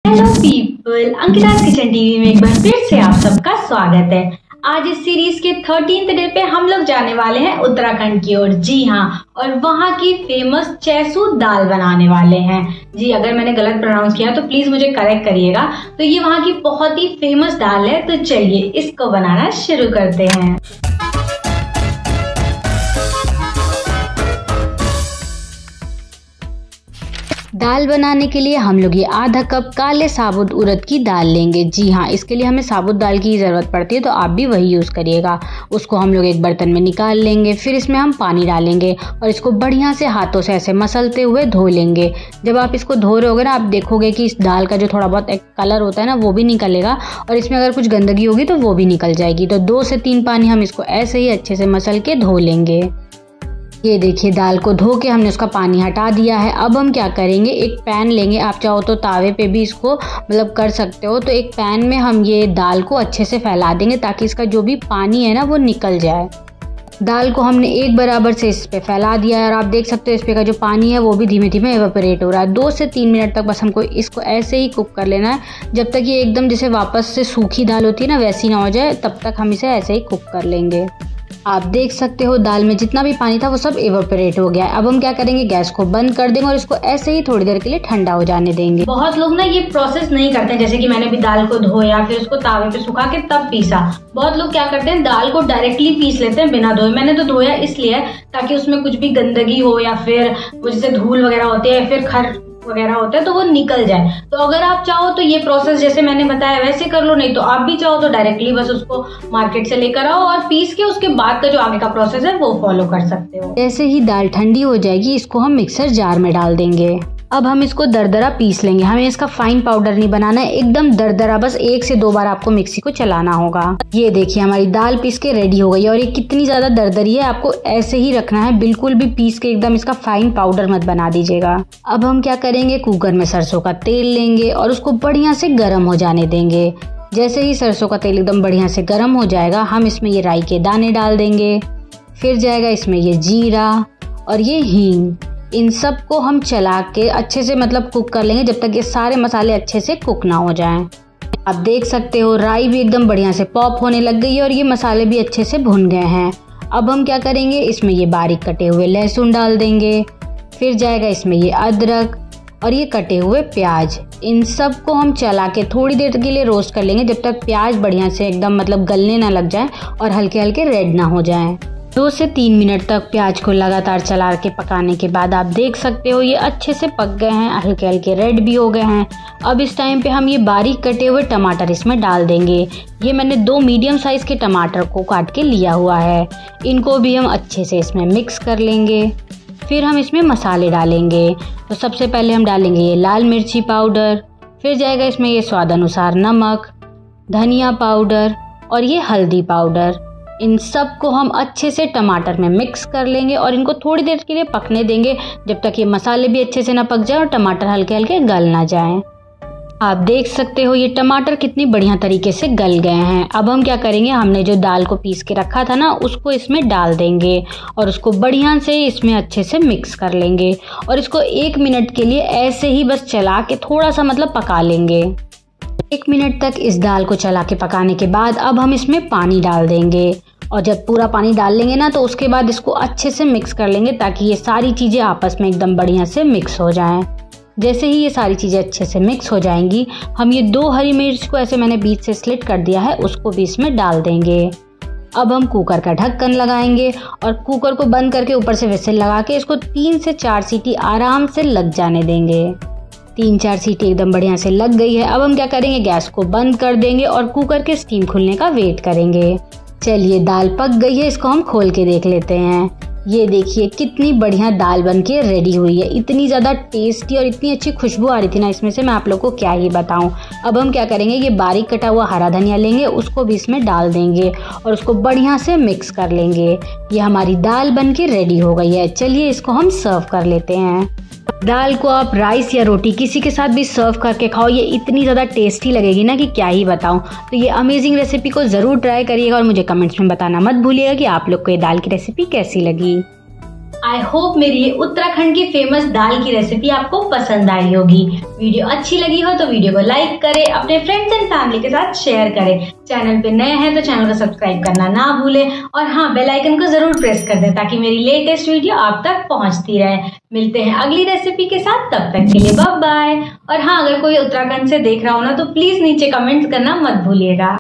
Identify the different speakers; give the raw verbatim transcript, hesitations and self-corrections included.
Speaker 1: Hello people, Ankita's kitchen TV में एक बार फिर से आप सबका स्वागत है। आज इस सीरीज के थर्टीन्थ डे पे हम लोग जाने वाले हैं उत्तराखंड की ओर। जी हाँ, और वहाँ की फेमस चैसू दाल बनाने वाले हैं। जी, अगर मैंने गलत प्रोनाउंस किया तो प्लीज मुझे करेक्ट करिएगा। तो ये वहाँ की बहुत ही फेमस दाल है। तो चलिए इसको बनाना शुरू करते हैं। दाल बनाने के लिए हम लोग ये आधा कप काले साबुत उड़द की दाल लेंगे। जी हाँ, इसके लिए हमें साबुत दाल की ज़रूरत पड़ती है, तो आप भी वही यूज़ करिएगा। उसको हम लोग एक बर्तन में निकाल लेंगे, फिर इसमें हम पानी डालेंगे और इसको बढ़िया से हाथों से ऐसे मसलते हुए धो लेंगे। जब आप इसको धो रहे होगे ना, आप देखोगे कि इस दाल का जो थोड़ा बहुत एक कलर होता है ना, वो भी निकलेगा और इसमें अगर कुछ गंदगी होगी तो वो भी निकल जाएगी। तो दो से तीन पानी हम इसको ऐसे ही अच्छे से मसल के धो लेंगे। ये देखिए, दाल को धो के हमने उसका पानी हटा दिया है। अब हम क्या करेंगे, एक पैन लेंगे। आप चाहो तो तावे पे भी इसको मतलब कर सकते हो। तो एक पैन में हम ये दाल को अच्छे से फैला देंगे ताकि इसका जो भी पानी है ना वो निकल जाए। दाल को हमने एक बराबर से इस पे फैला दिया है और आप देख सकते हो इस पे का जो पानी है वो भी धीमे धीमे एवापोरेट हो रहा है। दो से तीन मिनट तक बस हमको इसको ऐसे ही कुक कर लेना है, जब तक ये एकदम जैसे वापस से सूखी दाल होती है ना वैसी ना हो जाए, तब तक हम इसे ऐसे ही कुक कर लेंगे। आप देख सकते हो दाल में जितना भी पानी था वो सब एवापोरेट हो गया है। अब हम क्या करेंगे, गैस को बंद कर देंगे और इसको ऐसे ही थोड़ी देर के लिए ठंडा हो जाने देंगे। बहुत लोग ना ये प्रोसेस नहीं करते हैं, जैसे कि मैंने भी दाल को धोया फिर उसको तावे पे सुखा के तब पीसा। बहुत लोग क्या करते हैं, दाल को डायरेक्टली पीस लेते हैं बिना धोए। मैंने तो धोया इसलिए ताकि उसमें कुछ भी गंदगी हो या फिर वो जैसे धूल वगैरह होती है या फिर खर वगैरह होता है तो वो निकल जाए। तो अगर आप चाहो तो ये प्रोसेस जैसे मैंने बताया वैसे कर लो, नहीं तो आप भी चाहो तो डायरेक्टली बस उसको मार्केट से लेकर आओ और पीस के उसके बाद का जो आगे का प्रोसेस है वो फॉलो कर सकते हो। जैसे ही दाल ठंडी हो जाएगी, इसको हम मिक्सर जार में डाल देंगे। अब हम इसको दरदरा पीस लेंगे। हमें इसका फाइन पाउडर नहीं बनाना है, एकदम दरदरा, बस एक से दो बार आपको मिक्सी को चलाना होगा। ये देखिए, हमारी दाल पीस के रेडी हो गई और ये कितनी ज्यादा दरदरी है। आपको ऐसे ही रखना है, बिल्कुल भी पीस के एकदम इसका फाइन पाउडर मत बना दीजिएगा। अब हम क्या करेंगे, कुकर में सरसों का तेल लेंगे और उसको बढ़िया से गर्म हो जाने देंगे। जैसे ही सरसों का तेल एकदम बढ़िया से गर्म हो जाएगा, हम इसमें ये राई के दाने डाल देंगे। फिर जाएगा इसमें ये जीरा और ये हींग। इन सब को हम चला के अच्छे से मतलब कुक कर लेंगे जब तक ये सारे मसाले अच्छे से कुक ना हो जाएं। आप देख सकते हो राई भी एकदम बढ़िया से पॉप होने लग गई है और ये मसाले भी अच्छे से भुन गए हैं। अब हम क्या करेंगे, इसमें ये बारीक कटे हुए लहसुन डाल देंगे। फिर जाएगा इसमें ये अदरक और ये कटे हुए प्याज। इन सब को हम चला के थोड़ी देर के लिए रोस्ट कर लेंगे, जब तक प्याज बढ़िया से एकदम मतलब गलने ना लग जाए और हल्के हल्के रेड ना हो जाएं। दो से तीन मिनट तक प्याज को लगातार चला के पकाने के बाद आप देख सकते हो ये अच्छे से पक गए हैं, हल्के हल्के रेड भी हो गए हैं। अब इस टाइम पे हम ये बारीक कटे हुए टमाटर इसमें डाल देंगे। ये मैंने दो मीडियम साइज के टमाटर को काट के लिया हुआ है। इनको भी हम अच्छे से इसमें मिक्स कर लेंगे। फिर हम इसमें मसाले डालेंगे। तो सबसे पहले हम डालेंगे ये लाल मिर्ची पाउडर, फिर जाएगा इसमें ये स्वाद अनुसार नमक, धनिया पाउडर और ये हल्दी पाउडर। इन सब को हम अच्छे से टमाटर में मिक्स कर लेंगे और इनको थोड़ी देर के लिए पकने देंगे, जब तक ये मसाले भी अच्छे से ना पक जाए और टमाटर हल्के हल्के गल ना जाएं। आप देख सकते हो ये टमाटर कितनी बढ़िया तरीके से गल गए हैं। अब हम क्या करेंगे, हमने जो दाल को पीस के रखा था ना उसको इसमें डाल देंगे और उसको बढ़िया से इसमें अच्छे से मिक्स कर लेंगे और इसको एक मिनट के लिए ऐसे ही बस चला के थोड़ा सा मतलब पका लेंगे। एक मिनट तक इस दाल को चला के पकाने के बाद अब हम इसमें पानी डाल देंगे और जब पूरा पानी डाल लेंगे ना तो उसके बाद इसको अच्छे से मिक्स कर लेंगे ताकि ये सारी चीज़ें आपस में एकदम बढ़िया से मिक्स हो जाएं। जैसे ही ये सारी चीज़ें अच्छे से मिक्स हो जाएंगी, हम ये दो हरी मिर्च को ऐसे मैंने बीच से स्लिट कर दिया है उसको भी इसमें डाल देंगे। अब हम कुकर का ढक्कन लगाएंगे और कुकर को बंद करके ऊपर से व्हिसिल लगा के इसको तीन से चार सीटी आराम से लग जाने देंगे। तीन चार सीटी एकदम बढ़िया से लग गई है। अब हम क्या करेंगे, गैस को बंद कर देंगे और कुकर के स्टीम खुलने का वेट करेंगे। चलिए दाल पक गई है, इसको हम खोल के देख लेते हैं। ये देखिए कितनी बढ़िया दाल बन के रेडी हुई है। इतनी ज़्यादा टेस्टी और इतनी अच्छी खुशबू आ रही थी ना इसमें से, मैं आप लोग को क्या ही बताऊं। अब हम क्या करेंगे, ये बारीक कटा हुआ हरा धनिया लेंगे, उसको भी इसमें डाल देंगे और उसको बढ़िया से मिक्स कर लेंगे। ये हमारी दाल बन के रेडी हो गई है। चलिए इसको हम सर्व कर लेते हैं। दाल को आप राइस या रोटी किसी के साथ भी सर्व करके खाओ, ये इतनी ज़्यादा टेस्टी लगेगी ना कि क्या ही बताऊं। तो ये अमेजिंग रेसिपी को ज़रूर ट्राई करिएगा और मुझे कमेंट्स में बताना मत भूलिएगा कि आप लोग को ये दाल की रेसिपी कैसी लगी। आई होप मेरी ये उत्तराखंड की फेमस दाल की रेसिपी आपको पसंद आई होगी। वीडियो अच्छी लगी हो तो वीडियो को लाइक करें, अपने फ्रेंड्स एंड फैमिली के साथ शेयर करें। चैनल पे नए हैं तो चैनल को सब्सक्राइब करना ना भूलें और हाँ, बेल आइकन को जरूर प्रेस कर दें ताकि मेरी लेटेस्ट वीडियो आप तक पहुंचती रहे। मिलते हैं अगली रेसिपी के साथ, तब तक के लिए बाय बाय। और हाँ, अगर कोई उत्तराखंड से देख रहा हो ना तो प्लीज नीचे कमेंट्स करना मत भूलिएगा।